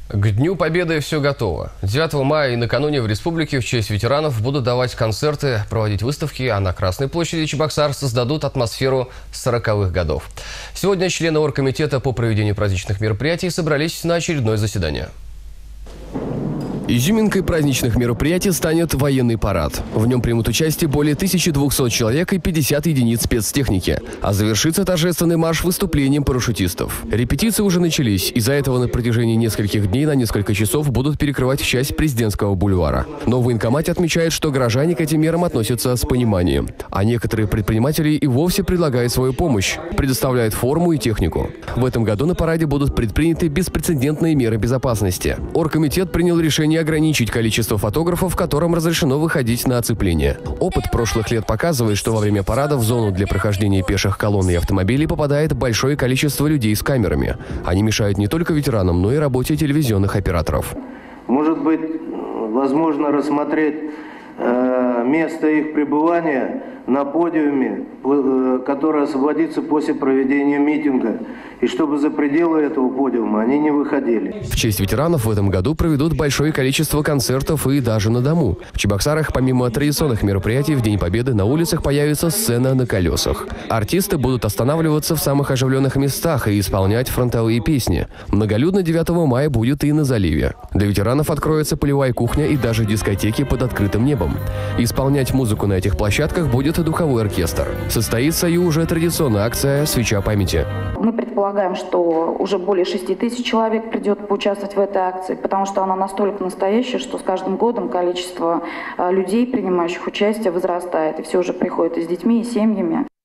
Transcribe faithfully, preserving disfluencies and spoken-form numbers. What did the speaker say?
К Дню Победы все готово. девятого мая и накануне в республике в честь ветеранов будут давать концерты, проводить выставки, а на Красной площади Чебоксар создадут атмосферу сороковых годов. Сегодня члены оргкомитета по проведению праздничных мероприятий собрались на очередное заседание. Изюминкой праздничных мероприятий станет военный парад. В нем примут участие более тысячи двухсот человек и пятьдесят единиц спецтехники. А завершится торжественный марш выступлением парашютистов. Репетиции уже начались. Из-за этого на протяжении нескольких дней на несколько часов будут перекрывать часть Президентского бульвара. Но в военкомате отмечают, что горожане к этим мерам относятся с пониманием. А некоторые предприниматели и вовсе предлагают свою помощь, предоставляют форму и технику. В этом году на параде будут предприняты беспрецедентные меры безопасности. Оргкомитет принял решение ограничить количество фотографов, которым разрешено выходить на оцепление. Опыт прошлых лет показывает, что во время парада в зону для прохождения пеших колонн и автомобилей попадает большое количество людей с камерами. Они мешают не только ветеранам, но и работе телевизионных операторов. Может быть, возможно рассмотреть э, место их пребывания на подиуме, э, которое освободится после проведения митинга, и чтобы за пределы этого подиума они не выходили. В честь ветеранов в этом году проведут большое количество концертов и даже на дому. В Чебоксарах помимо традиционных мероприятий в День Победы на улицах появится сцена на колесах. Артисты будут останавливаться в самых оживленных местах и исполнять фронтовые песни. Многолюдно девятого мая будет и на заливе. Для ветеранов откроется полевая кухня и даже дискотеки под открытым небом. Исполнять музыку на этих площадках будет духовой оркестр. Состоится и уже традиционная акция «Свеча памяти». Мы предполагаем, что уже более шести тысяч человек придет поучаствовать в этой акции, потому что она настолько настоящая, что с каждым годом количество людей, принимающих участие, возрастает. И все уже приходят и с детьми, и семьями.